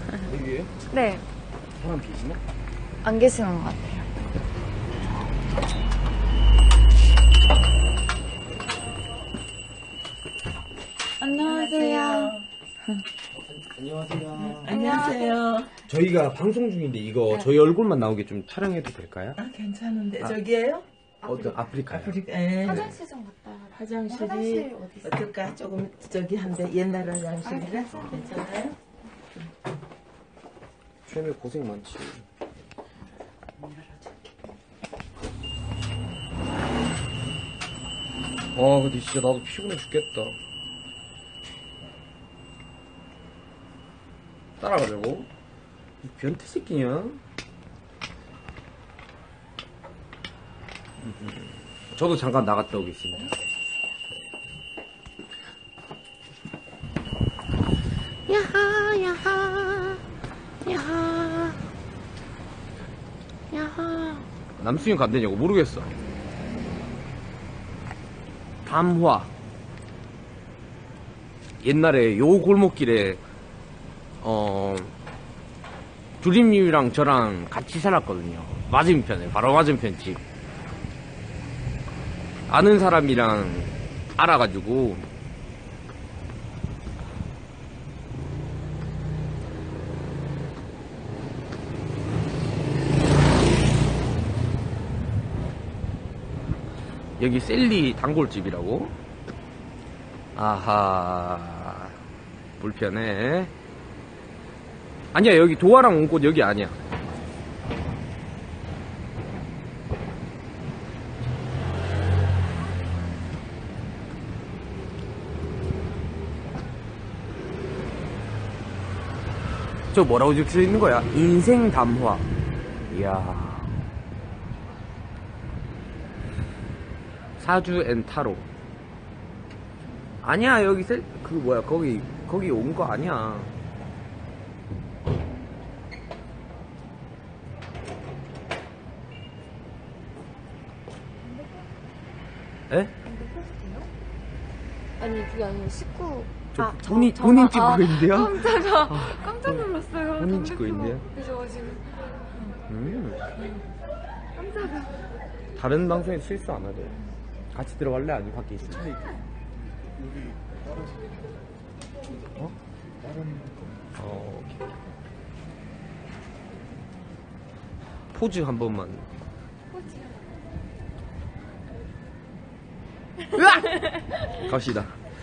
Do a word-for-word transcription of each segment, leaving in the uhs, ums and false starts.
여기에요? 네. 사람 계시나? 안 계시는 것 같아요. 안녕하세요. 안녕하세요. 안녕하세요. 저희가 방송 중인데 이거 네. 저희 얼굴만 나오게 좀 촬영해도 될까요? 아, 괜찮은데. 아. 저기에요? 어떤 아프리카요? 아프리카. 예. 화장실 좀 갔다 와요. 화장실이 화장실 어디 있어요? 어떨까? 조금 저기 한데 옛날 화장실이라 아, 괜찮아요? 최근에 고생 많지. 아 근데 진짜 나도 피곤해 죽겠다. 따라가려고? 이 변태 새끼냐? 저도 잠깐 나갔다 오겠습니다. 야하, 야하, 야하, 야하. 남수영 간대냐고 모르겠어. 담화. 옛날에 요 골목길에 어 두림님이랑 저랑 같이 살았거든요. 맞은편에 바로 맞은편 집. 아는 사람이랑 알아가지고 여기 셀리 단골집이라고. 아하 불편해. 아니야 여기 도화랑 온 곳 여기 아니야. 저 뭐라고 적혀 있는 거야? 인생 담화. 이야. 사주 앤 타로. 아니야 여기 셀, 그 뭐야 거기 거기 온 거 아니야. 에? 아니, 그게 아니고 식구. 저 아, 저- 본인 저만- 본인 찍고 아, 있는데요? 깜짝아. 깜짝 놀랐어요. 본인 담배 찍고 피고 있는데요? 계셔가지고. 음. 깜짝아. 다른 방송에 실수 안 하죠. 같이 들어갈래? 아니 밖에 있어. 어? 어, 오케이. 포즈 한 번만. 으악! 갑시다.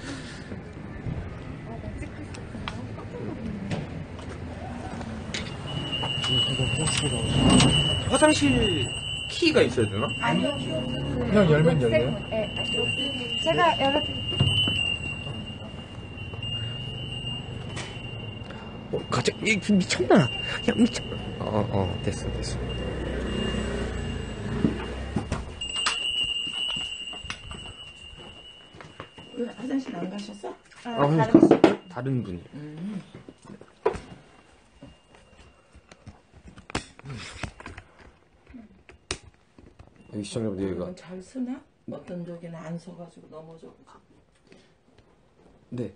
화장실 키가 있어야 되나? 아니요. 그냥 열면 열려요? 네, 여기. 제가 열어드릴게요. 어, 가자. 이, 미쳤나? 야, 미쳤. 어, 어, 됐어, 됐어. 왜 화장실 안 가셨어? 아, 아, 다른 갔어. 다른 분이. 음. 여기 시청자분들 여기가. 이건 잘 쓰나? 어떤 쪽에는 안 서가지고 넘어져. 네.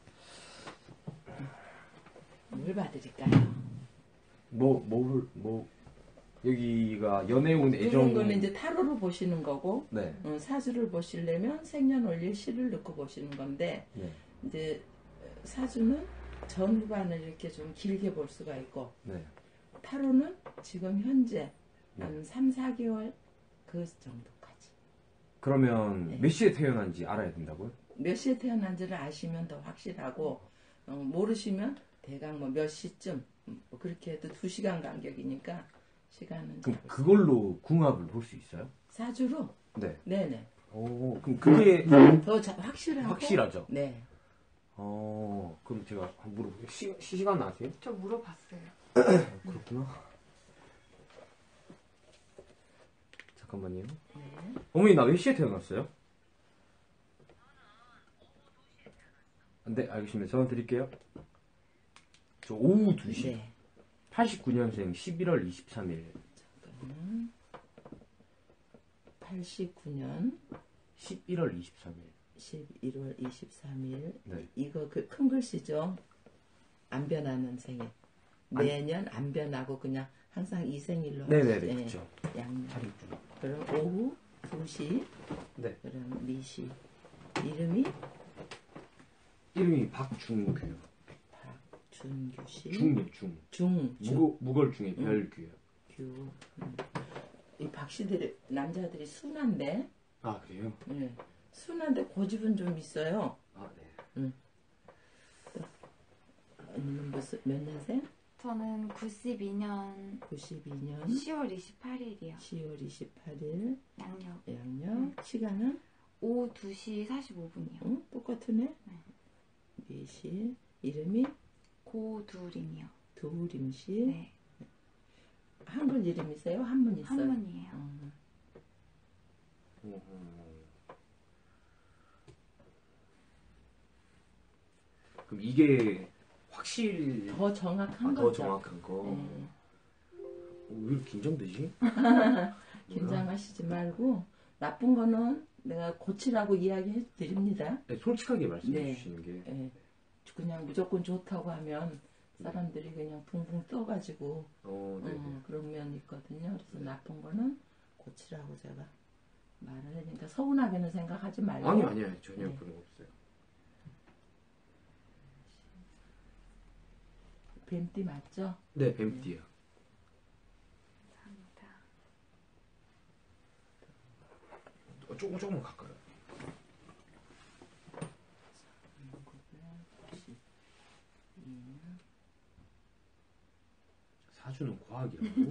뭘 봐드릴까요? 뭐, 뭐를, 뭐. 여기가 연애운 애정. 이런 거는 이제 타로로 보시는 거고, 네. 어, 사주를 보시려면 생년월일 시를 넣고 보시는 건데, 네. 이제 사주는 전후반을 이렇게 좀 길게 볼 수가 있고, 네. 타로는 지금 현재 네. 한 삼, 사 개월 그 정도까지. 그러면 네. 몇 시에 태어난지 알아야 된다고요? 몇 시에 태어난지를 아시면 더 확실하고, 어, 모르시면 대강 뭐 몇 시쯤, 음, 뭐 그렇게 해도 두 시간 간격이니까 시간은 그럼 잘 그걸로 궁합을 볼 수 있어요? 사주로? 네. 네네. 오, 그럼 그게 더 자, 확실하고. 확실하죠? 네. 어, 그럼 제가 한번 물어볼게요. 시, 시간 아세요? 저 물어봤어요. 아, 그렇구나. 잠깐만요. 네. 어머니, 나 몇 시에 태어났어요? 네, 알겠습니다. 전화 드릴게요. 저 오후 두 시. 네. 팔십구 년생 십일월 이십삼일. 잠깐만. 팔십구 년 십일월 이십삼일. 십일월 이십삼일. 네. 이거 그 큰 글씨죠? 안 변하는 생일. 매년 안 변하고 그냥 항상 이생일로 네네네, 하시죠. 예, 그쵸. 양력. 차림줄. 그럼 오후 두 시, 네. 그럼 미시. 이름이 이름이 박준규요. 박준규 씨. 중요, 중. 중, 중, 무거, 무걸 중에 별규요. 규. 음. 이 박씨들이, 남자들이 순한데, 아, 그래요? 예, 순한데 고집은 좀 있어요. 아, 네. 응. 언니는 무슨, 몇 년생? 저는 구십이 년 구십이 년 시월 이십팔일이요. 시월 이십팔일 양력. 양력. 시간은? 오후 두 시 사십오 분이요. 응? 똑같으네? 네. 미시. 이름이? 고두림이요. 도림씨. 네. 한글 이름이세요? 한문 있어요? 한문이에요. 어. 그럼 이게 확실히 더 정확한 아, 더 거죠. 정확한 거. 네. 어, 왜 이렇게 긴장되지? 긴장하시지 말고 나쁜 거는 내가 고치라고 이야기해 드립니다. 네, 솔직하게 말씀해 네. 주시는 게. 예. 그냥 무조건 좋다고 하면 사람들이 그냥 붕붕 떠가지고 어, 네. 어, 그런 면이 있거든요. 그래서 나쁜 거는 고치라고 제가 말을 하니까 서운하게는 생각하지 말고. 아니 아니요 전혀 네. 그런 거 없어요. 뱀띠 맞죠? 네, 뱀띠요. 감사합니다. 어, 조금 조금 가까요. 사주는 과학이라고.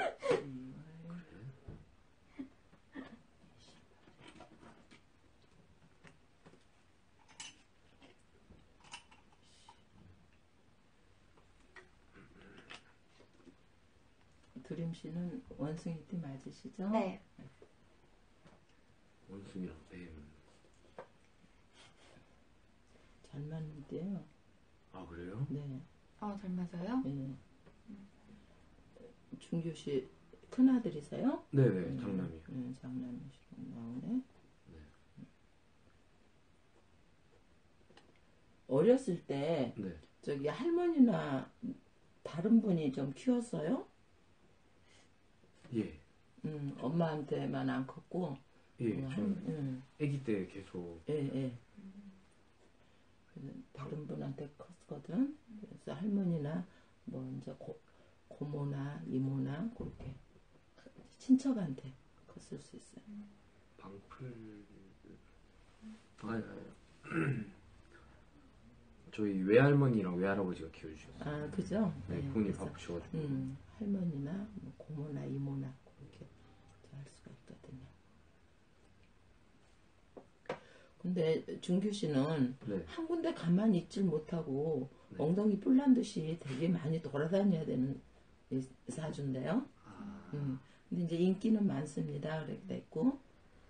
두림 씨는 원숭이띠 맞으시죠? 네. 원숭이랑 뱀. 잘 맞는데요. 아 그래요? 네. 어, 잘 맞아요? 네. 준규 씨 큰아들이세요? 네네 음, 장남이요. 음, 장남이시고 나오네. 어렸을 때 네. 저기 할머니나 다른 분이 좀 키웠어요? 예. 음, 엄마한테만 안 컸고. 예. 음, 전 음, 아기 때 계속. 예, 예. 그래서 다른 분한테 컸거든. 그래서 할머니나 뭐 이제 고, 고모나 이모나 그렇게 친척한테 컸을 수 있어요. 방풀. 아니 아니. 저희 외할머니랑 외할아버지가 키워주셨어요. 아, 그죠? 네, 네, 부모님 그래서, 바쁘셔가지고. 음, 할머니나 뭐 고모나 이모나 그렇게 할 수가 있거든요. 근데 준규 씨는 네. 한 군데 가만히 있질 못하고 네. 엉덩이 뿔난 듯이 되게 많이 돌아다녀야 되는 이 사주인데요. 아, 음. 근데 이제 인기는 많습니다. 그렇게 됐고.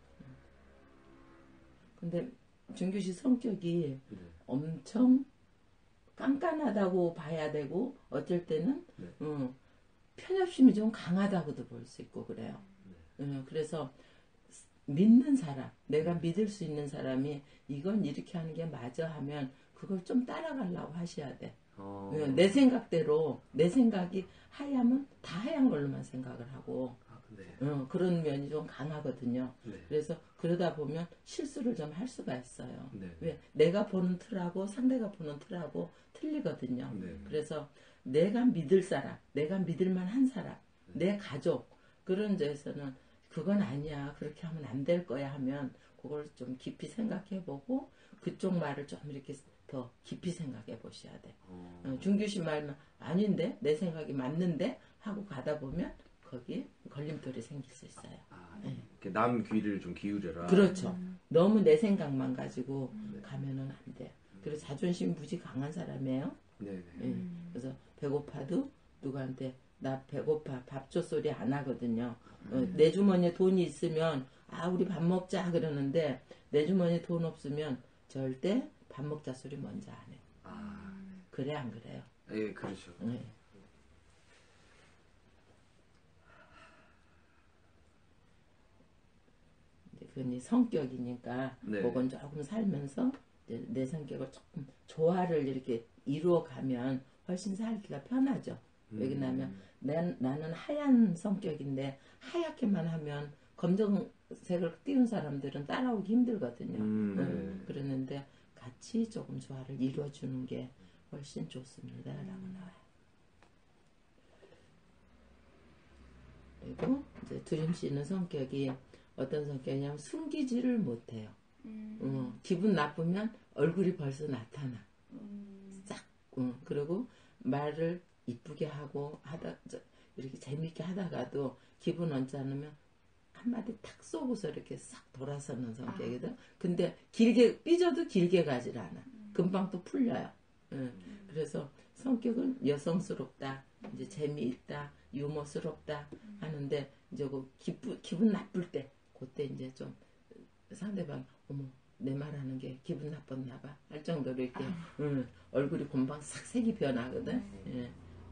근데 준규 씨 성격이 네. 엄청 깐깐하다고 봐야 되고 어쩔 때는 네. 음, 편협심이 좀 강하다고도 볼 수 있고 그래요. 네. 음, 그래서 믿는 사람, 내가 믿을 수 있는 사람이 이건 이렇게 하는 게 맞아 하면 그걸 좀 따라가려고 하셔야 돼. 어. 음, 내 생각대로 내 생각이 하야면 다 하얀 걸로만 생각을 하고 아, 네. 음, 그런 면이 좀 강하거든요. 네. 그래서 그러다 보면 실수를 좀 할 수가 있어요. 네. 왜? 내가 보는 틀하고 상대가 보는 틀하고 틀리거든요. 네. 그래서 내가 믿을 사람, 내가 믿을 만한 사람, 네. 내 가족 그런 데에서는 그건 아니야. 그렇게 하면 안 될 거야 하면 그걸 좀 깊이 생각해 보고 그쪽 말을 좀 이렇게 더 깊이 생각해 보셔야 돼. 어. 어, 준규 씨 말만 아닌데 내 생각이 맞는데 하고 가다 보면 거기 걸림돌이 생길 수 있어요. 아, 네. 이렇게 남 귀를 좀 기울여라. 그렇죠. 너무 내 생각만 가지고 네. 가면은 안 돼요. 그래서 자존심 무지 강한 사람이에요. 네네. 예. 그래서 배고파도 누구한테 나 배고파 밥 줘 소리 안 하거든요. 어, 내 주머니에 돈이 있으면 아 우리 밥 먹자 그러는데 내 주머니에 돈 없으면 절대 밥 먹자 소리 먼저 안 해. 아, 그래 안 그래요? 예, 그렇죠. 예. 이제 그건 이 성격이니까 네. 그건 조금 살면서 이제 내 성격을 조금 조화를 이렇게 이루어 가면 훨씬 살기가 편하죠. 왜냐면 난, 나는 하얀 성격인데 하얗게만 하면 검정색을 띄운 사람들은 따라오기 힘들거든요. 음, 네. 음, 그러는데 같이 조금 조화를 이루어주는 게 훨씬 좋습니다. 라고 나와요. 그리고 이제 두림 씨는 성격이 어떤 성격이냐면 숨기지를 못해요. 음. 어, 기분 나쁘면 얼굴이 벌써 나타나. 음. 싹. 어, 그리고 말을 이쁘게 하고 하다 저, 이렇게 재밌게 하다가도 기분 언짢으면 한마디 탁 쏘고서 이렇게 싹 돌아서는 성격이거든. 근데 길게 삐져도 길게 가질 않아. 금방 또 풀려요. 응. 그래서 성격은 여성스럽다, 이제 재미있다, 유머스럽다 하는데 이제 그 기분 기분 나쁠 때 그때 이제 좀 상대방 어머 내 말하는 게 기분 나빴나 봐 할 정도로 이렇게 응, 얼굴이 금방 싹 색이 변하거든. 예.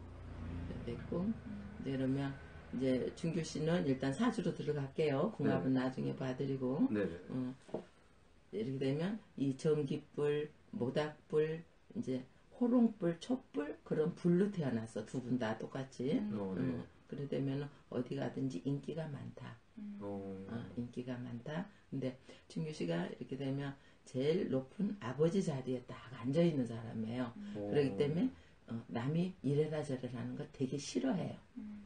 됐고 이제 그러면 이제 준규 씨는 일단 사주로 들어갈게요. 궁합은 네. 나중에 봐드리고 네네. 어, 이렇게 되면 이 전기불, 모닥불, 이제 호롱불, 촛불 그런 불로 태어났어. 두 분 다 똑같이. 어, 네. 어, 그래 되면 어디 가든지 인기가 많다. 어, 어, 인기가 많다. 근데 준규 씨가 이렇게 되면 제일 높은 아버지 자리에 딱 앉아 있는 사람이에요. 어. 그렇기 때문에 어, 남이 이래라 저래라 하는 걸 되게 싫어해요.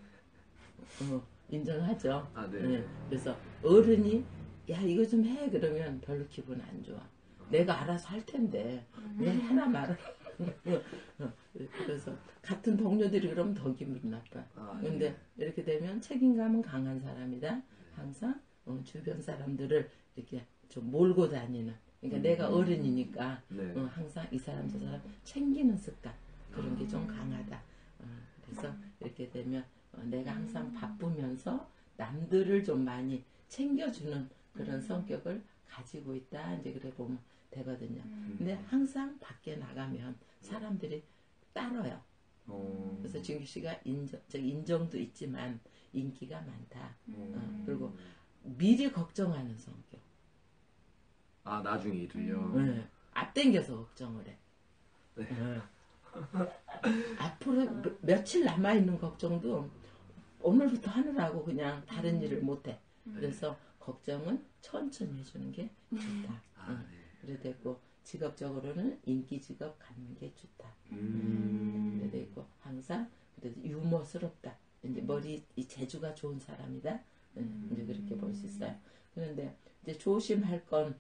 어, 인정하죠. 아, 네. 예, 그래서 어른이 야 이거 좀 해 그러면 별로 기분 안 좋아. 내가 알아서 할 텐데 왜 하나 말아. 어, 그래서 같은 동료들이 그러면 더 기분 나빠. 아, 근데 이렇게 되면 책임감은 강한 사람이다. 항상 어, 주변 사람들을 이렇게 좀 몰고 다니는. 그러니까 내가 어른이니까 네. 어, 항상 이 사람 저 사람 챙기는 습관 그런 게 좀 강하다. 어, 그래서 이렇게 되면 어, 내가 항상 바쁘면서 남들을 좀 많이 챙겨주는 그런 성격을 가지고 있다. 이제 그래 보면 되거든요. 근데 항상 밖에 나가면 사람들이 따라요. 어. 그래서 준규 씨가 인정, 저 인정도 있지만 인기가 많다. 어, 그리고 미리 걱정하는 성격. 아, 나중에 일을요? 네. 앞당겨서 걱정을 해. 네. 네. 앞으로 며- 며칠 남아있는 걱정도 오늘부터 하느라고 그냥 다른 일을 못해. 그래서 걱정은 천천히 해주는 게 좋다. 아, 응. 네. 그래 되고 직업적으로는 인기 직업 갖는 게 좋다. 음. 그래 되고 항상 그래도 유머스럽다. 이제 머리 이 재주가 좋은 사람이다. 응, 이제 그렇게 볼 수 있어요. 그런데 이제 조심할 건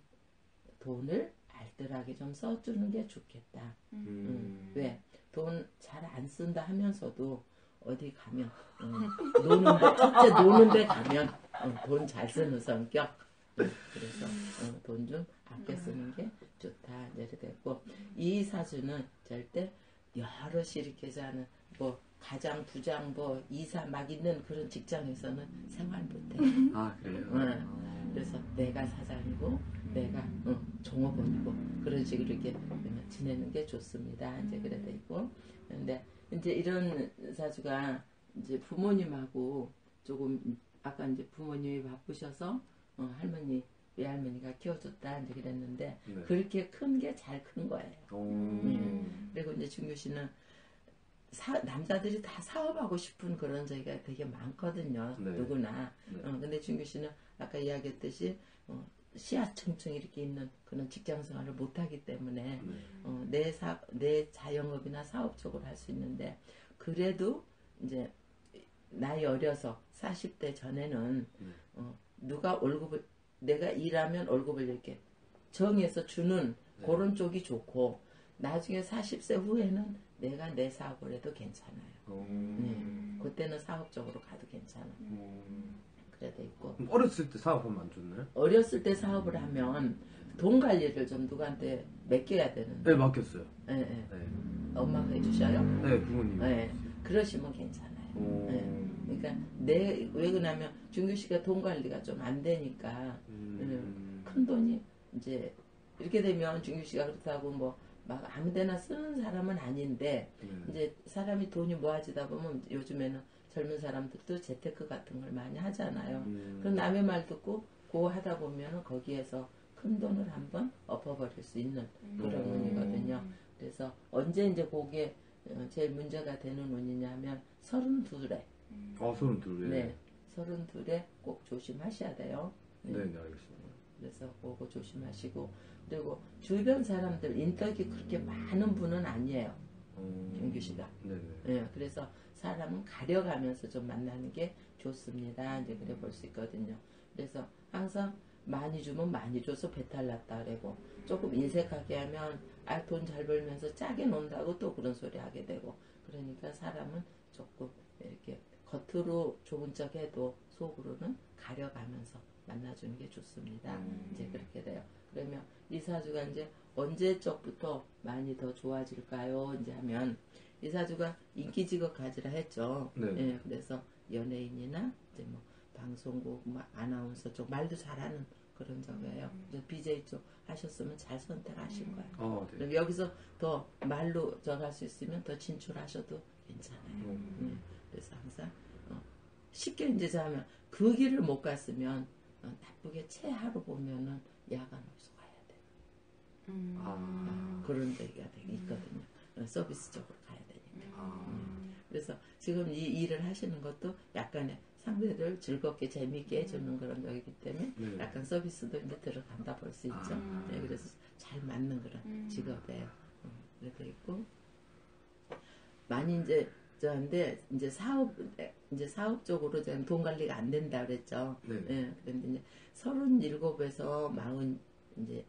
돈을 알뜰하게 좀 써주는 게 좋겠다. 음. 응. 왜? 돈 잘 안 쓴다 하면서도 어디 가면 응, 노는데 첫째 노는데 가면 돈 잘 쓰는 성격. 응, 그래서 돈 좀 아껴 쓰는 게 좋다. 이렇게 됐고 이 사주는 절대 여럿이 이렇게 사는 뭐 가장 부장 뭐 이사 막 있는 그런 직장에서는 생활 못해. 아, 그래요? 응. 그래서 내가 사장이고 내가 응, 종업원이고 그런 식으로 이렇게 지내는 게 좋습니다. 이제 그래 돼 있고 근데 이제 이런 사주가 이제 부모님하고 조금 아까 이제 부모님이 바쁘셔서 어, 할머니 외할머니가 키워줬다 이제 그랬는데 네. 그렇게 큰 게 잘 큰 거예요. 오. 음. 그리고 이제 준규 씨는 사, 남자들이 다 사업하고 싶은 그런 저희가 되게 많거든요. 네. 누구나. 네. 어, 근데 준규 씨는 아까 이야기했듯이 어, 시야층층 이렇게 있는 그런 직장 생활을 못하기 때문에 네. 어, 내, 사, 내 자영업이나 사업적으로 할 수 있는데 그래도 이제 나이 어려서 사십 대 전에는 네. 어, 누가 월급을 내가 일하면 월급을 이렇게 정해서 주는 네. 그런 쪽이 좋고 나중에 사십 세 후에는 내가 내 사업을 해도 괜찮아요. 오. 네. 그때는 사업적으로 가도 괜찮아. 오. 그래 돼 있고 그럼 어렸을 때 사업하면 안 좋나요? 어렸을 때 사업을 하면 돈 관리를 좀 누구한테 맡겨야 되는데 네, 맡겼어요. 예, 예. 네. 엄마가 해주셔요? 네, 부모님. 예. 그러시면 괜찮아요. 오. 예. 그러니까 내 왜 그러냐면 준규 씨가 돈 관리가 좀 안 되니까 음. 큰 돈이 이제 이렇게 되면 준규 씨가 그렇다고 뭐 막 아무데나 쓰는 사람은 아닌데 네. 이제 사람이 돈이 모아지다 보면 요즘에는 젊은 사람들도 재테크 같은 걸 많이 하잖아요. 음. 그럼 남의 말 듣고 그거 하다 보면 거기에서 큰 돈을 한번 엎어버릴 수 있는 그런 음. 운이거든요. 그래서 언제 이제 그게 어, 제일 문제가 되는 운이냐면 서른둘에 아, 서른 둘에. 네, 서른둘에 꼭 조심하셔야 돼요. 네, 네, 알겠습니다. 그래서 그거 조심하시고 그리고 주변 사람들 인덕이 그렇게 많은 분은 아니에요. 어... 준규 씨가. 네네. 네, 그래서 사람은 가려가면서 좀 만나는 게 좋습니다. 이제 그래 볼 수 있거든요. 그래서 항상 많이 주면 많이 줘서 배탈 났다 그러고 조금 인색하게 하면 아, 돈 잘 벌면서 짜게 논다고 또 그런 소리 하게 되고 그러니까 사람은 조금 이렇게 겉으로 좋은 척 해도 속으로는 가려가면서 만나주는 게 좋습니다. 음. 이제 그렇게 돼요. 그러면 이 사주가 이제 언제적부터 많이 더 좋아질까요? 이제 하면 이 사주가 인기직업 가지라 했죠. 네. 예, 그래서 연예인이나 이제 뭐 방송국, 뭐 아나운서 쪽 말도 잘하는 그런 적이에요. 이제 비제이 쪽 하셨으면 잘 선택하신 거예요. 아, 네. 그럼 여기서 더 말로 저갈 수 있으면 더 진출하셔도 괜찮아요. 음. 음, 그래서 항상 어, 쉽게 이제 자면 그 길을 못 갔으면 어, 나쁘게 채하러 보면은 야간 어디서 가야 돼. 음. 아. 그런 데가 되게 있거든요. 어, 서비스 쪽으로 가야 되니까. 아. 그래서 지금 이 일을 하시는 것도 약간의 상대를 즐겁게 재미있게 해주는 그런 적이기 때문에 네. 약간 서비스도 이제 들어간다 볼 수 있죠. 아. 네, 그래서 잘 맞는 그런 음. 직업이에요. 음, 그래도 있고 많이 이제 저한테 이제 사업 이제 사업적으로 저는 돈 관리가 안 된다 그랬죠. 네. 예, 그런데 이제 서른일곱에서 마흔 이제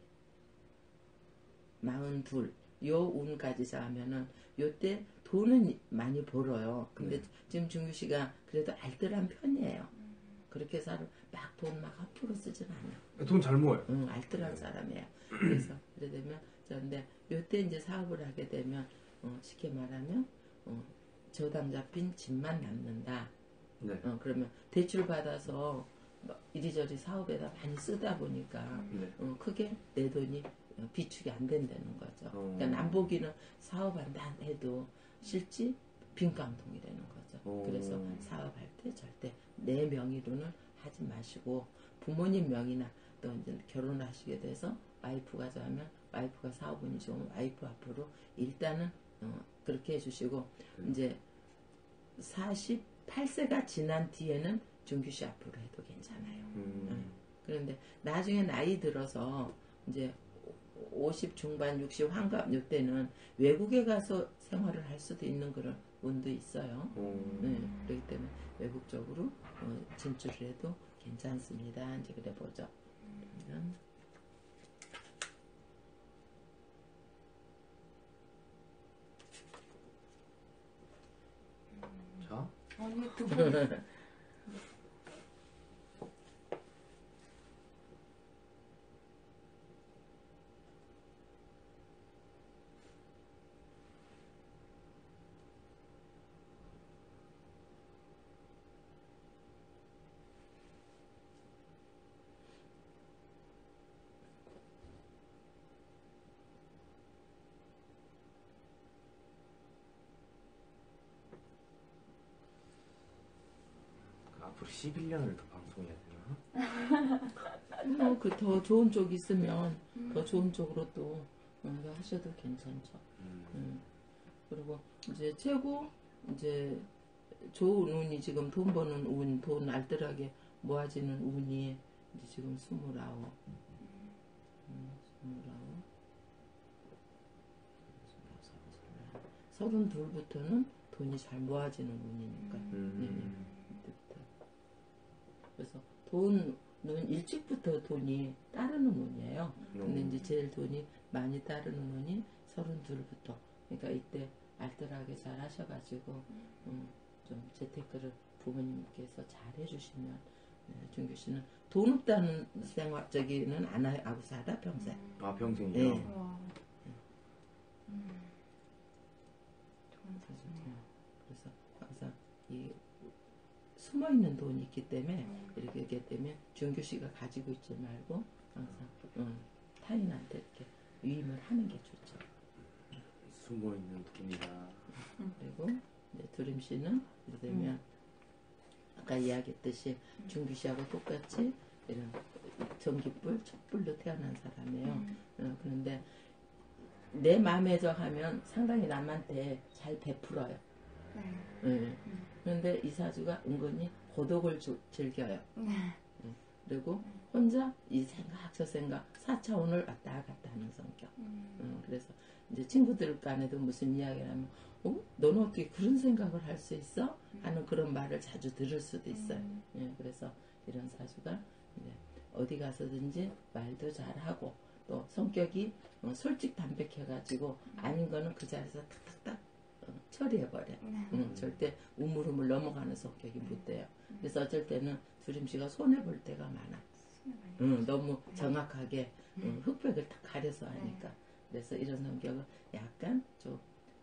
마흔둘 요 운까지 자면은 요때 돈은 많이 벌어요. 근데 네. 지금 준규 씨가 그래도 알뜰한 편이에요. 그렇게 해서 막 돈 막 함부로 쓰진 않아요. 돈 잘 모아요. 응, 알뜰한 사람이에요. 그래서 그래 되면 저런데 요때 이제 사업을 하게 되면 어, 쉽게 말하면 어, 저당 잡힌 집만 남는다. 네. 어, 그러면 대출 받아서 막 이리저리 사업에다 많이 쓰다 보니까 네. 어, 크게 내 돈이 어, 비축이 안 된다는 거죠. 어. 그러니까 남보기는 사업한다 해도 실제 빈깡통이 되는 거죠. 어. 그래서 사업할 때 절대 내 명의로는 하지 마시고 부모님 명의나 또 이제 결혼하시게 돼서 와이프가 좋아하면 와이프가 사업운이 좋으면 와이프 앞으로 일단은 어, 그렇게 해주시고 네. 이제 사십팔 세가 지난 뒤에는 준규 씨 앞으로 해도 괜찮아요. 음. 응. 그런데 나중에 나이 들어서 이제 오십 중반, 육십 환갑 요때는 외국에 가서 생활을 할 수도 있는 그런 운도 있어요. 어. 네, 그렇기 때문에 외국 쪽으로 어, 진출을 해도 괜찮습니다. 이제 그래 보죠. 음. 자. 아니, 두 번. 앞으로 십일 년을 더 방송해야 되나? 뭐, 그 더 좋은 쪽 있으면 더 좋은 쪽으로 또 뭔가 하셔도 괜찮죠. 음. 음. 그리고 이제 최고 이제 좋은 운이 지금 돈 버는 운, 돈 알뜰하게 모아지는 운이 이제 지금 스물아홉, 음, 스물아홉, 서른둘부터는 돈이 잘 모아지는 운이니까. 음. 그때부터. 그래서 돈은 일찍부터 돈이 따르는 운이에요. 근데 음. 이제 제일 돈이 많이 따르는 운이 서른둘부터. 그러니까 이때 알뜰하게 잘 하셔가지고 음, 좀 재테크를 부모님께서 잘 해주시면 네, 준규 씨는 돈 없다는 생활 저기는 안 하고 살아 평생. 아, 평생이요? 네. 와. 음. 좋은 사주네요. 그래서 항상 이 숨어 있는 돈이 있기 때문에 이렇게 하게 되면 준규 씨가 가지고 있지 말고 항상 음, 타인한테 이렇게 유임을 하는 게 좋죠. 숨어있는 돈이다. 그리고 이제 두림 씨는 이렇게 되면 아까 이야기했듯이 준규 씨하고 똑같이 이런 전기불, 촛불로 태어난 사람이에요. 음. 어, 그런데 내 마음에 저하면 상당히 남한테 잘 베풀어요. 네. 예. 음. 그런데 이 사주가 은근히 고독을 주- 즐겨요. 네. 그리고 혼자 이 생각 저 생각 사 차원을 왔다 갔다 하는 성격. 음. 음, 그래서 이제 친구들 간에도 무슨 이야기를 하면 어? 너는 어떻게 그런 생각을 할 수 있어? 하는 그런 말을 자주 들을 수도 있어요. 음. 예, 그래서 이런 사주가 이제 어디 가서든지 말도 잘하고 또 성격이 어, 솔직 담백해가지고 아닌 거는 그 자리에서 탁탁탁 어, 처리해버려. 네. 응, 절대 우물우물 넘어가는 성격이 못 돼요. 그래서 어쩔 때는 두림씨가 손해볼 때가 많아. 손에 많이 응, 너무 정확하게 응, 흑백을 딱 가려서 하니까. 그래서 이런 성격은 약간 좀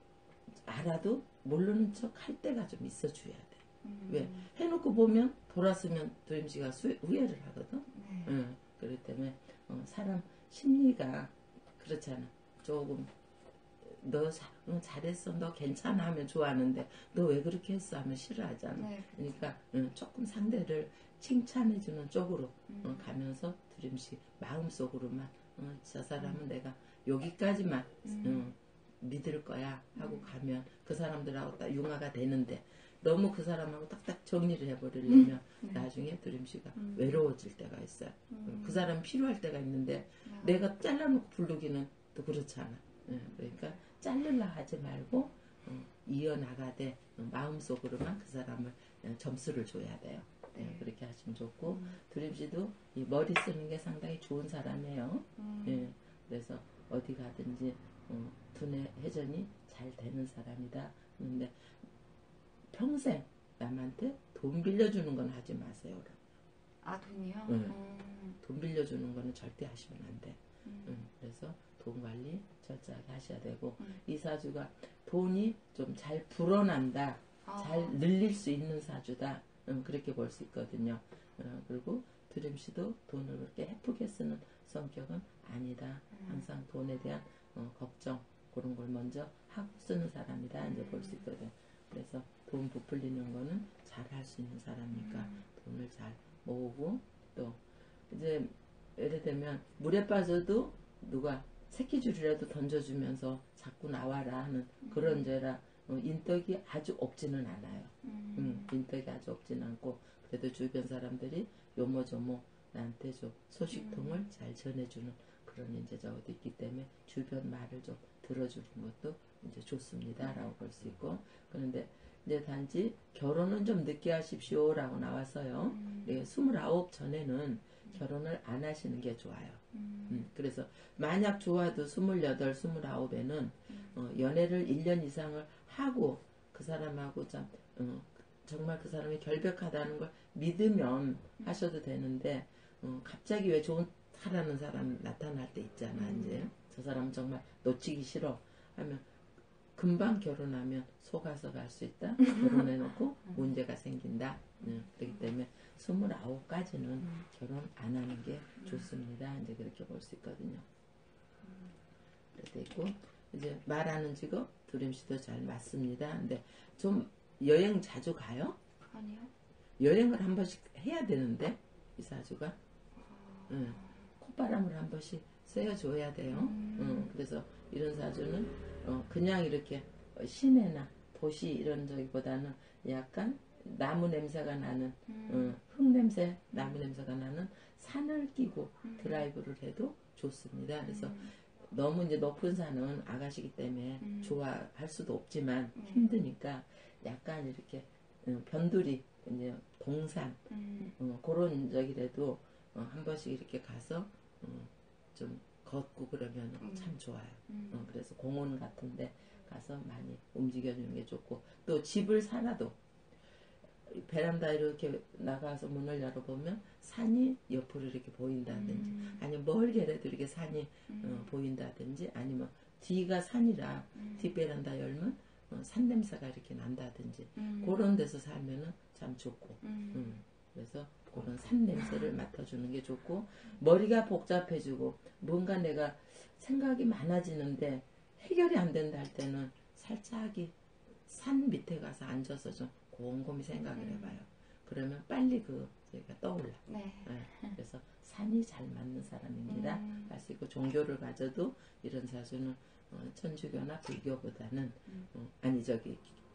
알아도 모르는 척 할 때가 좀 있어줘야 돼. 음. 왜? 해놓고 보면 돌았으면 두림씨가 수- 후회를 하거든. 네. 응, 그렇기 때문에 어, 사람 심리가 그렇잖아. 조금 너 자- 응, 잘했어, 너 괜찮아 하면 좋아하는데 너 왜 그렇게 했어 하면 싫어하잖아. 네. 그러니까 응, 조금 상대를 칭찬해주는 쪽으로 음. 어, 가면서 두림씩 마음속으로만 어, 저 사람은 내가 여기까지만 음. 응, 믿을 거야 하고 가면 그 사람들하고 딱 융화가 되는데 너무 그 사람하고 딱딱 정리를 해버리려면 네. 나중에 두림씨가 음. 외로워질 때가 있어요. 음. 그 사람 필요할 때가 있는데 아. 내가 잘라놓고 부르기는 또 그렇잖아. 예, 그러니까 자르려 하지 말고 어, 이어나가되 어, 마음속으로만 그 사람을 어, 점수를 줘야 돼요. 예, 네. 그렇게 하시면 좋고 음. 두림씨도 이 머리 쓰는 게 상당히 좋은 사람이에요. 음. 예, 그래서 어디 가든지 어, 두뇌 회전이 잘 되는 사람이다. 그런데 평생 남한테 돈 빌려주는 건 하지 마세요. 아, 돈이요? 네. 음. 돈 빌려주는 거는 절대 하시면 안 돼. 음. 응, 그래서 돈 관리 철저하게 하셔야 되고 음. 이 사주가 돈이 좀 잘 불어난다, 아. 잘 늘릴 수 있는 사주다. 응, 그렇게 볼 수 있거든요. 어, 그리고 두림씨도 돈을 그렇게 헤프게 쓰는 성격은 아니다. 항상 돈에 대한 어, 걱정 그런 걸 먼저 하고 쓰는 사람이다. 이제 볼 수 있거든. 그래서 돈 부풀리는 거는 잘 할 수 있는 사람이니까 음. 돈을 잘 모으고 또 이제 예를 들면 물에 빠져도 누가 새끼줄이라도 던져주면서 자꾸 나와라 하는 그런 죄라 어, 인덕이 아주 없지는 않아요. 음. 음, 인덕이 아주 없지는 않고 그래도 주변 사람들이 요모조모 나한테 좀 소식통을 음. 잘 전해주는 그런 이제 저것도 있기 때문에 주변 말을 좀 들어주는 것도 이제 좋습니다라고 볼 수 있고 그런데 이제 단지 결혼은 좀 늦게 하십시오라고 나와서요. 음. 예, 스물아홉 전에는 결혼을 안 하시는 게 좋아요. 음. 음, 그래서 만약 좋아도 스물여덟, 스물아홉에는 어, 연애를 일 년 이상을 하고 그 사람하고 참 어, 정말 그 사람이 결백하다는 걸 믿으면 하셔도 되는데 어, 갑자기 왜 좋다라는 사람 나타날 때 있잖아. 음. 이제 저 사람 정말 놓치기 싫어 하면 금방 결혼하면 속아서 갈 수 있다. 결혼해놓고 문제가 생긴다. 네, 그렇기 때문에 스물아홉까지는 결혼 안 하는 게 좋습니다. 이제 그렇게 볼 수 있거든요. 그렇게 있고 이제 말하는 직업 두림씨도 잘 맞습니다. 근데 좀 여행 자주 가요? 아니요. 여행을 한 번씩 해야 되는데 이 사주가 응, 콧바람을 한 번씩 쐬어줘야 돼요. 음. 응, 그래서 이런 사주는 어, 그냥 이렇게 시내나 도시 이런 저기보다는 약간 나무 냄새가 나는 음. 어, 흙 냄새, 나무 냄새가 나는 산을 끼고 드라이브를 해도 좋습니다. 그래서 음. 너무 이제 높은 산은 아가씨기 때문에 음. 좋아할 수도 없지만 네. 힘드니까 약간 이렇게 어, 변두리 이제 동산 음. 어, 그런 적이라도 어, 한 번씩 이렇게 가서 어, 좀 걷고 그러면 음. 참 좋아요. 음. 어, 그래서 공원 같은데 가서 많이 움직여주는 게 좋고 또 집을 살아도 베란다 이렇게 나가서 문을 열어보면 산이 옆으로 이렇게 보인다든지 음. 아니면 멀게라도 이렇게 산이 음. 어, 보인다든지 아니면 뒤가 산이라 음. 뒷 베란다 열면 어, 산 냄새가 이렇게 난다든지 음. 그런 데서 살면은 참 좋고 음. 음, 그래서 그런 산 냄새를 맡아주는 게 좋고 머리가 복잡해지고 뭔가 내가 생각이 많아지는데 해결이 안 된다 할 때는 살짝이 산 밑에 가서 앉아서 좀 곰곰이 생각을 음. 해봐요. 그러면 빨리 그 저희가 떠올라. 네. 예, 그래서 산이 잘 맞는 사람입니다. 음. 할 수 있고 종교를 가져도 이런 사주는 어, 천주교나 불교보다는 음. 어, 아니 저기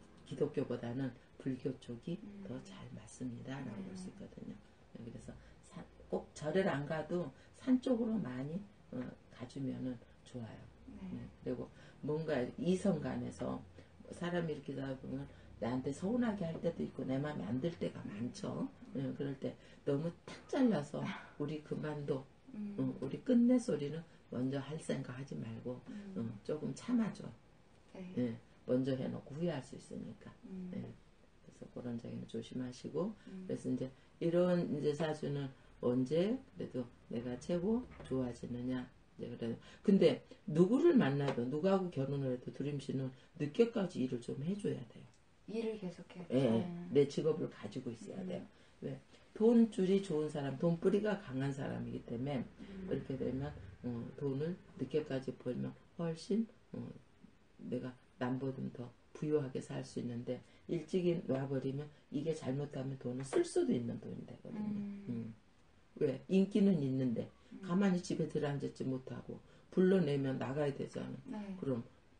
기독교보다는 불교 쪽이 음. 더 잘 맞습니다라고 네. 볼 수 있거든요. 그래서 산- 꼭 절을 안 가도 산 쪽으로 많이 어, 가주면은 좋아요. 네. 네, 그리고 뭔가 이성 간에서 사람이 이렇게 하다 보면 나한테 서운하게 할 때도 있고 내 마음에 안 들 때가 많죠. 네, 그럴 때 너무 탁 잘라서 우리 그만둬, 음. 어, 우리 끝내 소리는 먼저 할 생각 하지 말고 음. 어, 조금 참아줘. 네. 예, 먼저 해놓고 후회할 수 있으니까. 음. 예, 그래서 그런 점에는 조심하시고 음. 그래서 이제 이런 이제 사주는 언제 그래도 내가 최고 좋아지느냐 이제 그래. 근데 누구를 만나도 누구하고 결혼을 해도 두림 씨는 늦게까지 일을 좀 해줘야 돼요. 일을 계속해. 예, 예. 음. 내 직업을 가지고 있어야 음. 돼요. 왜? 돈줄이 좋은 사람, 돈뿌리가 강한 사람이기 때문에 음. 이렇게 되면 어, 돈을 늦게까지 벌면 훨씬 어, 내가 남보다 더 부유하게 살 수 있는데 일찍이 놔버리면 이게 잘못하면 돈을 쓸 수도 있는 돈이 되거든요. 음. 음. 왜? 인기는 있는데 가만히 집에 들어앉았지 못하고 불러내면 나가야 되잖아. 네. 그럼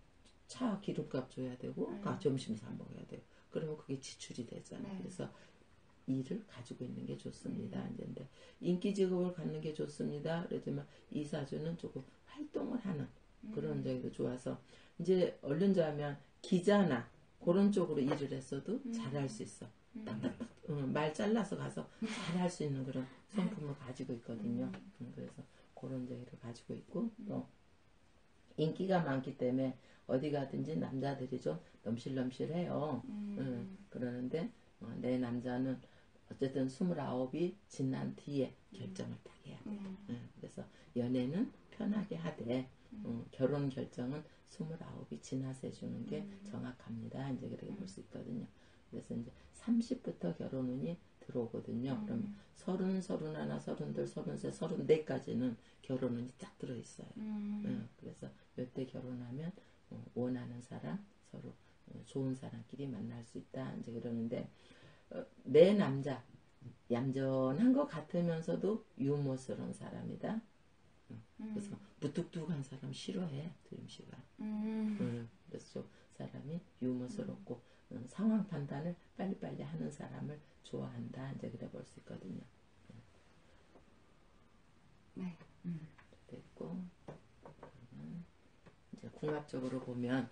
차 기름값 줘야 되고 네. 아, 점심 사 먹어야 돼요. 그러면 그게 지출이 되잖아. 네. 그래서 일을 가지고 있는 게 좋습니다. 음. 이제 인기 직업을 갖는 게 좋습니다. 그러지만 이 사주는 조금 활동을 하는 그런 음. 점도 좋아서 이제 얼른 자면 기자나 그런 쪽으로 일을 했어도 음. 잘할 수 있어. 음. 딱딱딱 어, 말 잘라서 가서 잘할 수 있는 그런 성품을 가지고 있거든요. 음, 그래서 그런 점을 가지고 있고 또 인기가 많기 때문에 어디 가든지 남자들이 좀 넘실넘실해요. 음. 음, 그러는데 어, 내 남자는 어쨌든 스물아홉이 지난 뒤에 결정을 딱 해야 돼. 음. 음, 그래서 연애는 편하게 하되 음, 결혼 결정은 스물아홉이 지나서 해주는 게 음. 정확합니다. 이제 그렇게 볼 수 있거든요. 그래서 이제 삼십부터 결혼운이 들어오거든요. 음. 그럼 서른, 서른하나, 서른둘, 서른셋, 서른넷까지는 결혼운이 딱 들어있어요. 음. 어, 그래서 이때 결혼하면 어, 원하는 사람 서로 어, 좋은 사람끼리 만날 수 있다 이제 그러는데 어, 내 남자 얌전한 것 같으면서도 유머스러운 사람이다. 어, 그래서 음. 무뚝뚝한 사람 싫어해 드림 씨가. 음. 어, 그래서 좀 사람이 유머스럽고 어, 상황 판단을 빨리빨리 하는 사람을 좋아한다 이제 그래 볼 수 있거든요. 네. 음, 됐고 이제 궁합적으로 보면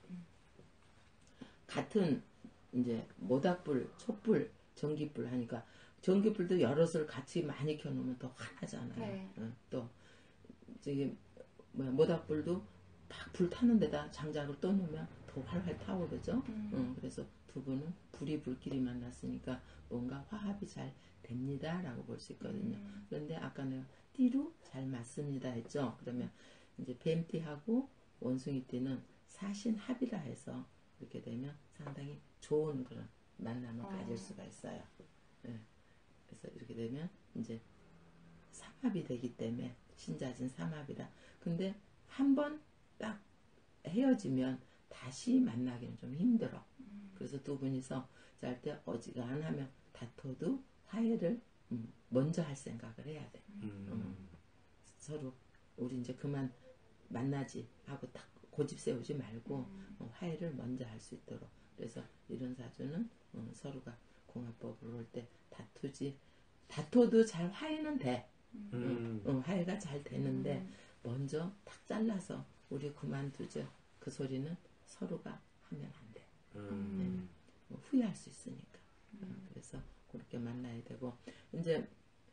같은 이제 모닥불, 촛불, 전기불 하니까 전기불도 여럿을 같이 많이 켜놓으면 더 화나잖아요. 네. 어, 또 저기 뭐야, 모닥불도 막 불 타는 데다 장작을 떠놓으면 더 활활 타오르죠. 음. 어, 그래서 두 분은 불이 불끼리 만났으니까 뭔가 화합이 잘 됩니다라고 볼 수 있거든요. 음. 그런데 아까 내가 띠로 잘 맞습니다 했죠. 그러면 이제 뱀띠하고 원숭이띠는 사신합이라 해서 이렇게 되면 상당히 좋은 그런 만남을 어. 가질 수가 있어요. 예. 그래서 이렇게 되면 이제 삼합이 되기 때문에 신자진 삼합이라. 근데 한 번 딱 헤어지면 다시 만나기는 좀 힘들어. 음. 그래서 두 분이서 잘 때 어지간하면 다퉈도 화해를 음, 먼저 할 생각을 해야 돼. 음. 음. 서로 우리 이제 그만 만나지 하고 딱 고집 세우지 말고 음. 어, 화해를 먼저 할 수 있도록. 그래서 이런 사주는 어, 서로가 궁합법으로 올 때 다투지 다퉈도 잘 화해는 돼. 음. 어, 어, 화해가 잘 되는데 음. 먼저 탁 잘라서 우리 그만두죠. 그 소리는 서로가 하면 안 돼. 음. 뭐 후회할 수 있으니까. 어, 음. 그래서 그렇게 만나야 되고 이제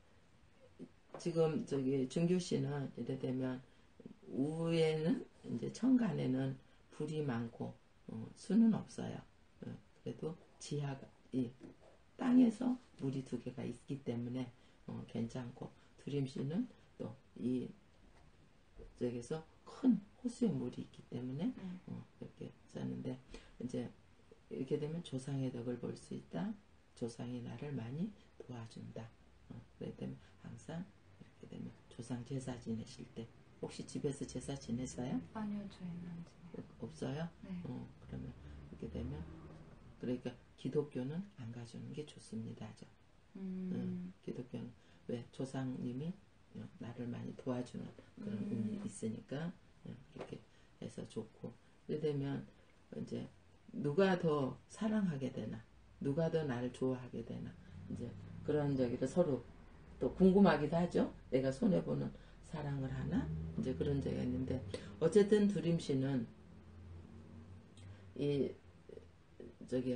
지금 저기 준규 씨는 이래 되면 우에는 이제 천간에는 불이 많고 어, 수는 없어요. 어, 그래도 지하가 이 땅에서 물이 두 개가 있기 때문에 어, 괜찮고 두림 씨는 또 이 저기서 큰 호수의 물이 있기 때문에 음. 어, 이렇게 썼는데 이제 이렇게 되면 조상의 덕을 볼 수 있다. 조상이 나를 많이 도와준다. 어, 그렇기 때문에 항상 이렇게 되면 조상 제사 지내실 때 혹시 집에서 제사 지내세요? 아니요, 저희는 안 지내요. 없어요? 네. 어, 그러면 이렇게 되면 그러니까 기독교는 안 가주는 게 좋습니다. 죠. 음. 음, 기독교는 왜 조상님이 어, 나를 많이 도와주는 그런 음. 운이 있으니까 어, 그렇게 해서 좋고, 그래 되면 이제 누가 더 사랑하게 되나, 누가 더 나를 좋아하게 되나, 이제 그런 저기를 서로 또 궁금하기도 하죠. 내가 손해보는 사랑을 하나? 이제 그런 적이 있는데, 어쨌든 두림씨는 이 저기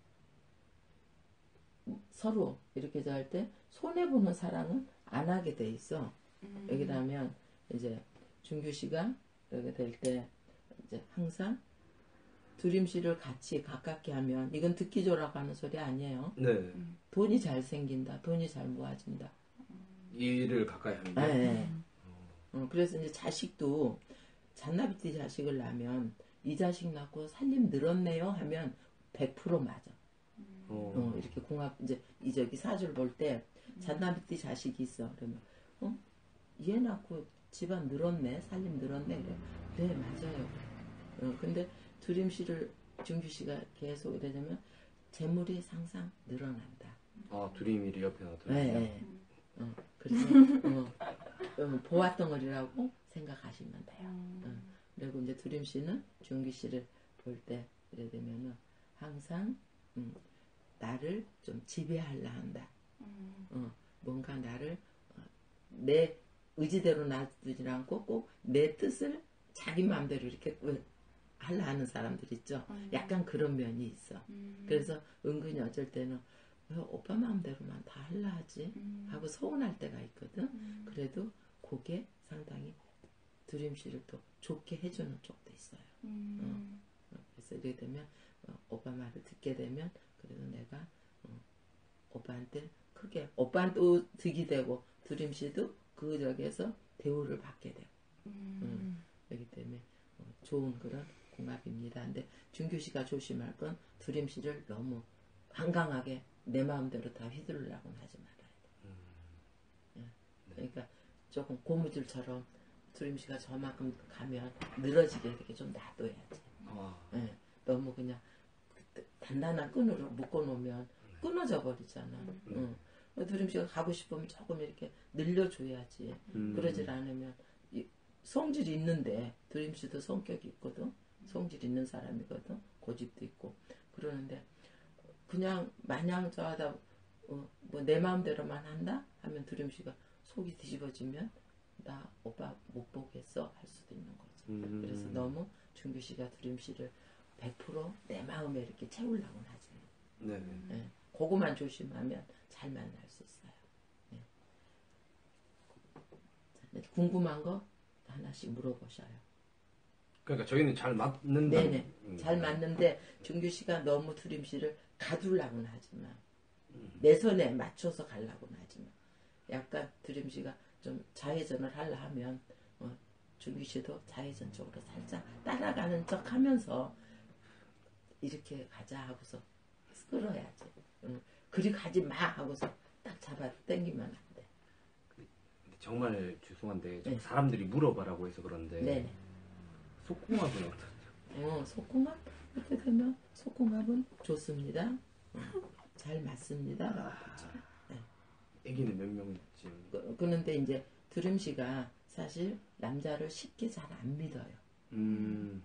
서로 이렇게 저 할 때 손해보는 사랑은 안 하게 돼 있어. 음. 여기라면 이제 준규 씨가 이렇게 될 때 이제 항상 두림 씨를 같이 가깝게 하면, 이건 듣기 좋라고 하는 소리 아니에요. 네. 돈이 잘 생긴다. 돈이 잘 모아진다. 일을 가까이 하는 게. 네. 네. 어, 그래서 이제 자식도 잔나비띠 자식을 낳으면 이 자식 낳고 살림 늘었네요 하면 백 퍼센트 맞아. 어. 어, 이렇게 궁합 이제 이 저기 사주를 볼 때 잔나비띠 자식이 있어. 그러면 어? 얘 낳고 집안 늘었네, 살림 늘었네. 그래. 네 맞아요. 어, 근데 두림 씨를 준규 씨가 계속 이러자면 재물이 항상 늘어난다. 아, 두리미리 옆에 놔두면. 네, 네. 어, 그래서 어, 어, 보아덩어리라고 생각하시면 돼요. 어, 그리고 이제 두림 씨는 준규 씨를 볼 때 이래 되면은 항상 음, 나를 좀 지배하려 한다. 어, 뭔가 나를 어, 내 의지대로 놔두지 않고 꼭 내 뜻을 자기 마음대로 이렇게 하려 하는 사람들 있죠. 약간 그런 면이 있어. 그래서 은근히 어쩔 때는 왜 오빠 마음대로만 다 하려 하지? 하고 서운할 때가 있거든. 그래도 그게 상당히 두림 씨를 또 좋게 해주는 쪽도 있어요. 어, 그래서 이렇게 되면 어, 오빠 말을 듣게 되면 그래도 내가 어, 오빠한테 크게 오빠한테도 득이 되고 두림 씨도 그 저기에서 대우를 받게 되고 음. 그렇기 때문에 어, 좋은 그런 궁합입니다. 근데 준규 씨가 조심할 건 두림 씨를 너무 한강하게 내 마음대로 다 휘두르려고는 하지 말아야 돼. 음. 예. 그러니까 조금 고무줄처럼 두림 씨가 저만큼 가면 늘어지게 이렇게 좀 놔둬야지. 아. 예. 너무 그냥 단단한 끈으로 묶어놓으면 끊어져 버리잖아. 응. 두림 씨가 가고 싶으면 조금 이렇게 늘려줘야지. 음. 그러질 않으면 이, 성질이 있는데 두림 씨도 성격이 있거든. 성질 있는 사람이거든. 고집도 있고 그러는데 그냥 마냥 저하다 어, 뭐 내 마음대로만 한다 하면 두림 씨가 속이 뒤집어지면 나 오빠 못 보겠어 할 수도 있는 거지. 음. 그래서 너무 준규 씨가 두림 씨를 백 퍼센트 내 마음에 이렇게 채우려고는 하지. 네네. 예. 그거만 조심하면 잘 만날 수 있어요. 예. 자, 궁금한 거 하나씩 물어보셔요. 그러니까 저희는 잘 맞는다. 네네. 음. 잘 맞는데 준규 씨가 너무 두림 씨를 가두려고는 하지 마. 내 손에 맞춰서 가려고는 하지 마. 약간 두림 씨가 좀 좌회전을 하려 하면 어, 준규 씨도 좌회전 쪽으로 살짝 따라가는 척 하면서 이렇게 가자 하고서 끌어야지. 응. 그리 가지 마 하고서 딱 잡아 당기면 안 돼. 정말 죄송한데 좀 네. 사람들이 물어봐라고 해서 그런데 네네. 속궁합은 어떻죠? 어, 속궁합 이렇게 되면 속궁합은 좋습니다. 어, 잘 맞습니다. 라고 보죠. 네. 애기는 몇 명쯤? 그, 그런데 이제 두림 씨가 사실 남자를 쉽게 잘 안 믿어요. 음.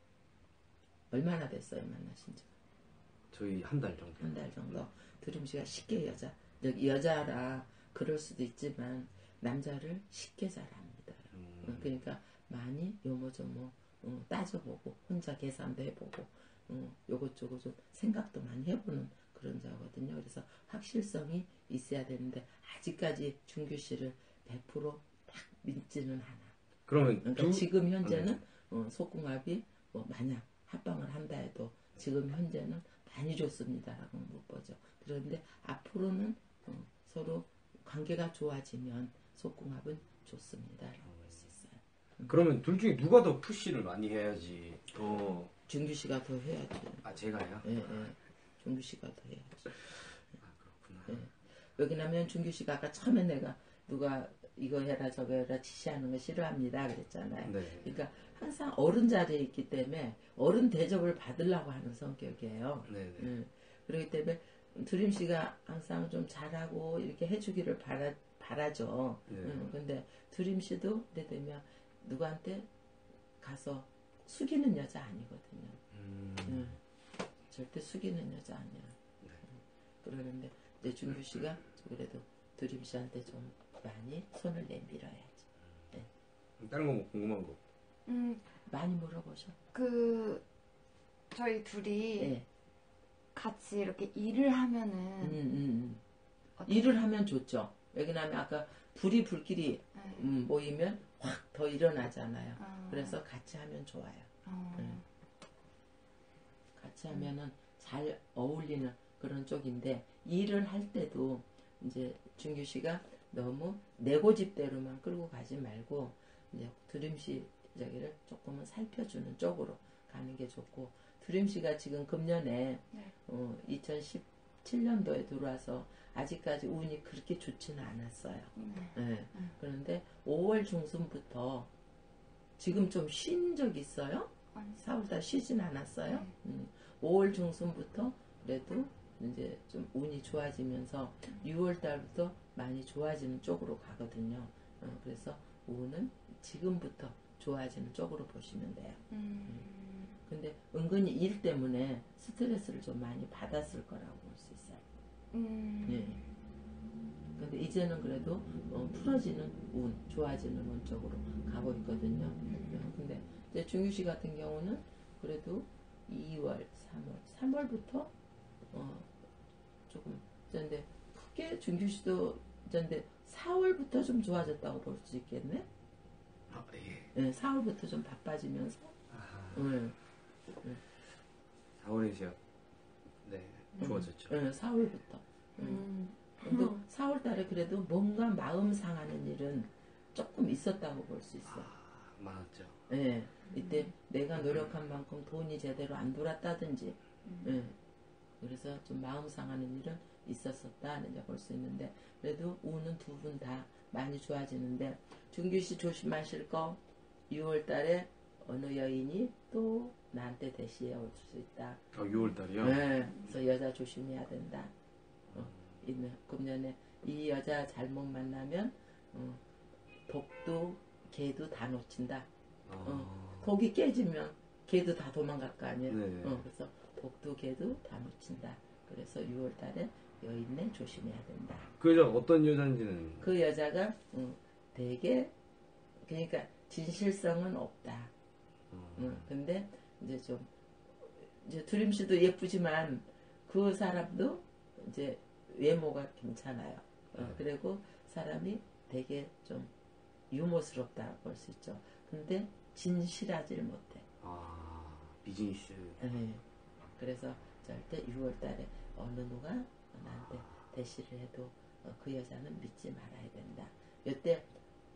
얼마나 됐어요 만나신 지? 저희 한 달 정도. 한 달 정도. 두림 씨가 쉽게 여자 여기 여자라 그럴 수도 있지만 남자를 쉽게 잘 안 믿어요. 음. 어, 그러니까 많이 요모저모 어, 따져보고 혼자 계산도 해보고 어, 요것저것 좀 생각도 많이 해보는 그런 자거든요. 그래서 확실성이 있어야 되는데 아직까지 준규 씨를 백 퍼센트 딱 믿지는 않아. 그러면 그러니까 두 지금 현재는 어, 속궁합이 뭐 만약 합방을 한다 해도 지금 현재는 많이 좋습니다라고 못 보죠. 그런데 앞으로는 어, 서로 관계가 좋아지면 속궁합은 좋습니다라고 볼 수 있어요. 그러면 둘 중에 누가 더 푸시를 많이 해야지 더. 준규 씨가 더 해야지. 아 제가요? 예, 예. 준규 씨가 더 해야지. 아 그렇구나. 예. 왜냐면 준규 씨가 아까 처음에 내가 누가 이거 해라 저거 해라 지시하는 거 싫어합니다 그랬잖아요. 네. 그러니까 항상 어른 자리에 있기 때문에 어른 대접을 받으려고 하는 성격이에요. 네네. 음, 그렇기 때문에 두림 씨가 항상 좀 잘하고 이렇게 해주기를 바라, 바라죠. 네. 음, 근데 두림 씨도 그래 되면 누구한테 가서 숙이는 여자 아니거든요. 음. 응. 절대 숙이는 여자 아니야. 네. 그러는데 이제 준규 씨가 그래도 두림 씨한테 좀 많이 손을 내밀어야지. 다른 거 뭐 궁금한 거? 음, 많이 물어보셔. 그 저희 둘이 네. 같이 이렇게 일을 하면은 음, 음, 음. 어떻게- 일을 하면 좋죠. 왜냐하면 아까 불이 불길이 네. 음, 모이면 확 더 일어나잖아요. 아. 그래서 같이 하면 좋아요. 어. 네. 같이 하면은 잘 어울리는 그런 쪽인데 일을 할 때도 이제 준규 씨가 너무 내 고집대로만 끌고 가지 말고 이제 두림 씨 저기를 조금은 살펴주는 쪽으로 가는 게 좋고 두림 씨가 지금 금년에 네. 어, 이천십칠 년도에 들어와서 아직까지 운이 그렇게 좋지는 않았어요. 네. 예. 음. 그런데 오월 중순부터 지금 좀 쉰 적 있어요? 아니, 사월달 쉬진 않았어요? 네. 음, 오월 중순부터 그래도 이제 좀 운이 좋아지면서 유월달부터 많이 좋아지는 쪽으로 가거든요. 어, 그래서 운은 지금부터 좋아지는 쪽으로 보시면 돼요. 음. 근데 은근히 일 때문에 스트레스를 좀 많이 받았을 거라고 볼 수 있어요. 음. 예. 근데 이제는 그래도 어, 풀어지는 운, 좋아지는 운 쪽으로 가고 있거든요. 어, 근데 이제 준규 씨 같은 경우는 그래도 이월, 삼월, 삼월부터 어, 조금 근데 크게 준규 씨도 근데 사월부터 좀 좋아졌다고 볼 수 있겠네. 아, 예. 예, 사월부터 좀 바빠지면서. 아, 예, 사월에 시작. 네, 좋아졌죠. 예, 사월부터. 음. 근데 사월 달에 그래도 뭔가 마음 상하는 일은 조금 있었다고 볼 수 있어. 아, 많았죠. 예, 이때 내가 노력한 만큼 돈이 제대로 안 돌았다든지, 예, 그래서 좀 마음 상하는 일은 있었었다는 이제 볼 수 있는데, 그래도 운은 두 분 다 많이 좋아지는데, 준규 씨 조심하실 거, 유월 달에 어느 여인이 또 나한테 대시해 올 수 있다. 아, 유월 달이요? 예, 그래서 여자 조심해야 된다. 어, 있는 금년에 이 여자 잘못 만나면 어, 독도 개도 다 놓친다. 아, 어, 독이 깨지면 개도 다 도망갈 거 아니에요. 네. 어, 그래서 독도 개도 다 놓친다. 그래서 유월 달에 여인네 조심해야 된다. 그 여자 어떤 여자인지는 그 여자가 어, 되게 그러니까 진실성은 없다. 어, 응, 근데 이제 좀 이제 두림 씨도 예쁘지만 그 사람도 이제 외모가 괜찮아요. 어, 네. 그리고 사람이 되게 좀 유머스럽다 볼 수 있죠. 근데 진실하지를 못해. 아, 비즈니스. 예. 그래서 절대 유월 달에 어느 누가 나한테 대시를 해도 어, 그 여자는 믿지 말아야 된다. 이때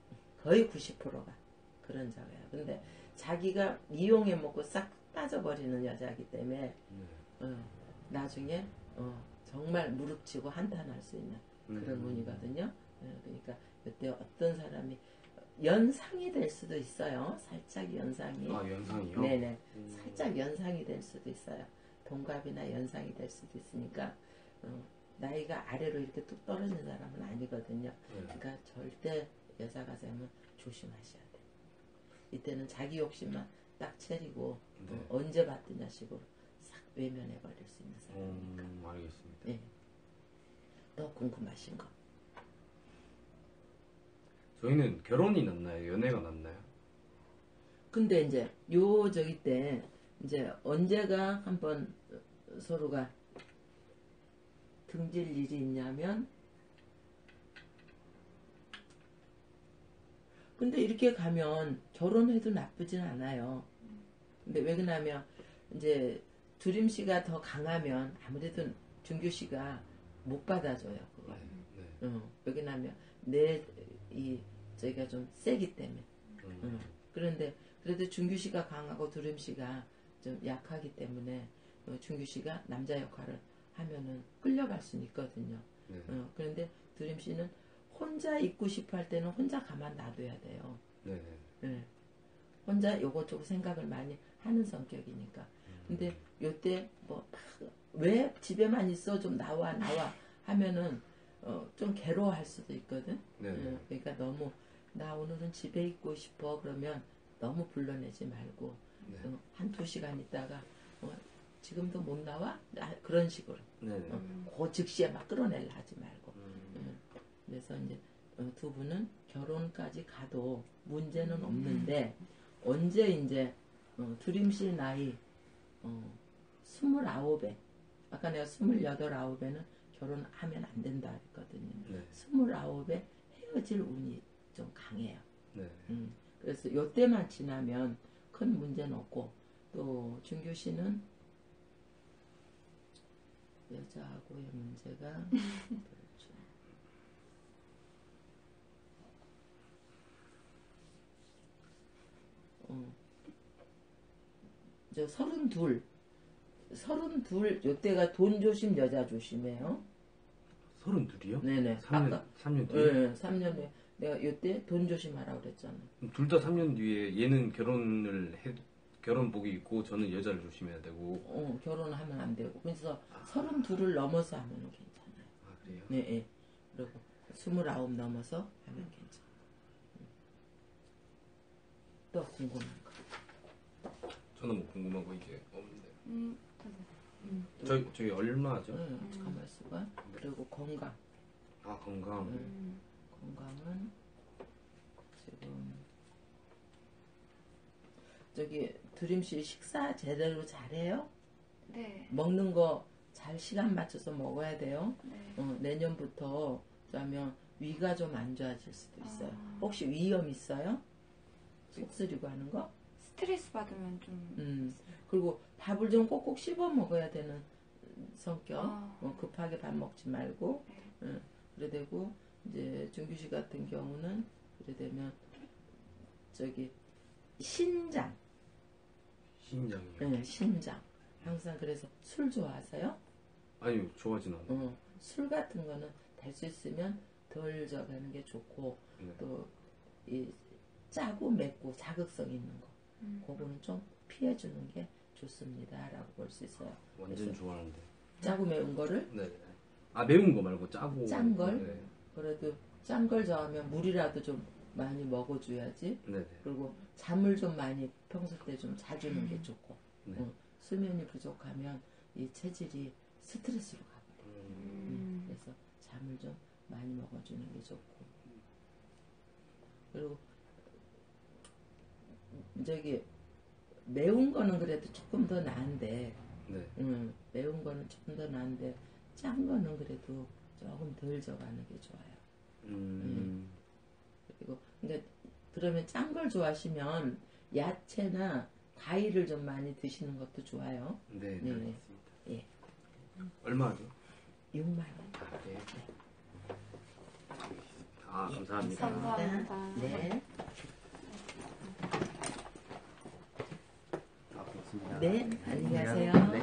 거의 구십 퍼센트가 그런 자가요. 근데 자기가 이용해 먹고 싹 빠져버리는 여자이기 때문에 네. 어, 나중에 어, 정말 무릎치고 한탄할 수 있는 그런 음. 운이거든요. 어, 그러니까 이때 어떤 사람이 연상이 될 수도 있어요. 살짝 연상이. 아, 연상이요? 네네. 음. 살짝 연상이 될 수도 있어요. 동갑이나 연상이 될 수도 있으니까 어, 나이가 아래로 이렇게 뚝 떨어진 사람은 아니거든요. 네. 그러니까 절대 여자가 되면 조심하셔야 돼. 이때는 자기 욕심만 딱 차리고 네. 어, 언제 받드냐 식으로 싹 외면해 버릴 수 있는 사람이니까. 음, 알겠습니다. 네. 더 궁금하신 거. 저희는 결혼이 낫나요? 연애가 낫나요? 근데 이제 요 저기 때 이제 언제가 한번 서로가 등질 일이 있냐면 근데 이렇게 가면 결혼해도 나쁘진 않아요. 근데 왜 그러냐면 이제 두림 씨가 더 강하면 아무래도 준규 씨가 못 받아줘요. 그걸. 네. 어, 왜 그러냐면 내 이 저희가 좀 세기 때문에. 음. 응. 그런데 그래도 준규 씨가 강하고 두림 씨가 좀 약하기 때문에 어, 준규 씨가 남자 역할을 하면은 끌려갈 수는 있거든요. 네. 어, 그런데 두림 씨는 혼자 있고 싶어 할 때는 혼자 가만 놔둬야 돼요. 네. 예. 혼자 요것저것 생각을 많이 하는 성격이니까. 근데 요때 뭐 왜 집에만 있어 좀 나와 나와 하면은 어, 좀 괴로워할 수도 있거든. 네. 예, 그러니까 너무 나 오늘은 집에 있고 싶어 그러면 너무 불러내지 말고 네. 어, 한두 시간 있다가 어, 지금도 못 나와? 아, 그런 식으로 네네. 어, 그 즉시에 막 끌어내려 하지 말고 음. 음, 그래서 이제 어, 두 분은 결혼까지 가도 문제는 없는데 언제 이제 어, 두림씨 나이 어, 스물아홉에 아까 내가 스물여덟 아홉에는 결혼하면 안 된다 했거든요. 네. 스물아홉에 헤어질 운이 좀 강해요. 네. 음, 그래서 요때만 지나면 큰 문제는 없고 또 준규 씨는 여자하고의 문제가 그렇죠. 어, 저 서른둘 서른둘 요때가 돈 조심 여자 조심해요. 서른 둘이요? 네네. 삼 년, 아까 삼 년 뒤에? 네, 삼 년 후에 내가 요때 돈 조심하라고 그랬잖아. 둘 다 삼 년 뒤에 얘는 결혼을 해, 결혼복이 있고 저는 여자를 조심해야 되고. 어, 결혼하면 안 되고. 그래서 서른둘을 넘어서 하면 괜찮아요. 아, 그래요? 네, 예. 그리고 스물아홉 넘어서 하면 괜찮아요. 음. 또 궁금한 거. 저는 뭐 궁금한 거 이게 없는데. 음, 음, 또, 저희, 저희 얼마죠? 응, 가만 있어봐. 그리고 건강. 아, 건강. 응. 음. 건강은 지금 저기 두림씨 식사 제대로 잘해요? 네. 먹는 거 잘 시간 맞춰서 먹어야 돼요. 네. 어, 내년부터 그러면 위가 좀 안 좋아질 수도 있어요. 아. 혹시 위염 있어요? 속 쓰리고 하는 거? 스트레스 받으면 좀. 음. 그리고 밥을 좀 꼭꼭 씹어 먹어야 되는 성격. 아. 어, 급하게 밥 먹지 말고. 네. 응. 그래 되고 이제 준규 씨 같은 경우는 그래 되면 저기 신장. 신장이요? 응, 신장. 항상 그래서 술 좋아하세요? 아니요, 좋아하진 않아요. 어, 술 같은 거는 될 수 있으면 덜 져가는 게 좋고 네. 또 이 짜고 맵고 자극성 있는 거 음. 그거는 좀 피해주는 게 좋습니다라고 볼 수 있어요. 완전 그래서 좋아하는데. 짜고 매운 거를 네. 아, 매운 거 말고 짜고. 짠 걸? 네. 그래도 짠 걸 좋아하면 물이라도 좀 많이 먹어줘야지. 네. 그리고 잠을 좀 많이 평소 때 좀 자주는 게 좋고 네. 어, 수면이 부족하면 이 체질이 스트레스로 가버려. 요 음. 그래서 잠을 좀 많이 먹어주는 게 좋고 그리고 저기 매운 거는 그래도 조금 더 나은데 네. 음, 매운 거는 조금 더 나은데 짠 거는 그래도 조금 덜 져가는 게 좋아요. 음. 그리고 근데 그러면 짠 걸 좋아하시면 야채나 과일을 좀 많이 드시는 것도 좋아요. 네. 네. 알겠습니다. 예. 얼마죠? 육만 원. 아, 네. 아, 감사합니다. 감사합니다. 네. 아, 고맙습니다. 네, 안녕히 가세요. 네.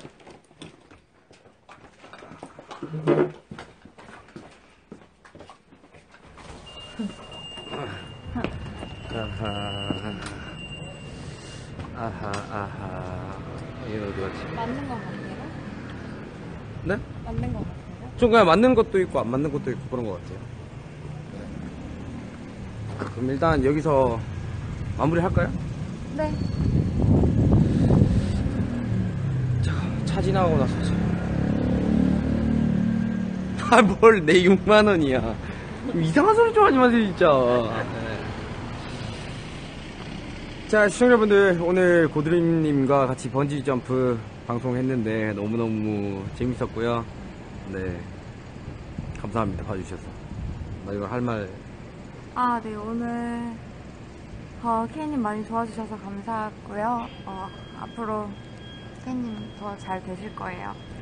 아하. 아하, 아하. 얘는 어디 갔지? 맞는 것 같아요? 네? 맞는 것 같아요? 좀 그냥 맞는 것도 있고 안 맞는 것도 있고 그런 것 같아요. 그럼 일단 여기서 마무리 할까요? 네. 자, 차 지나가고 나서. 아, 뭘 내 육만 원이야. 이상한 소리 좀 하지 마세요, 진짜. 네. 자, 시청자분들, 오늘 고드림님과 같이 번지점프 방송했는데 너무너무 재밌었고요. 네. 감사합니다, 봐주셔서. 나 이거 할 말. 아, 네. 오늘 어, 케이님 많이 도와주셔서 감사하고요. 어, 앞으로 케이님 더 잘 되실 거예요.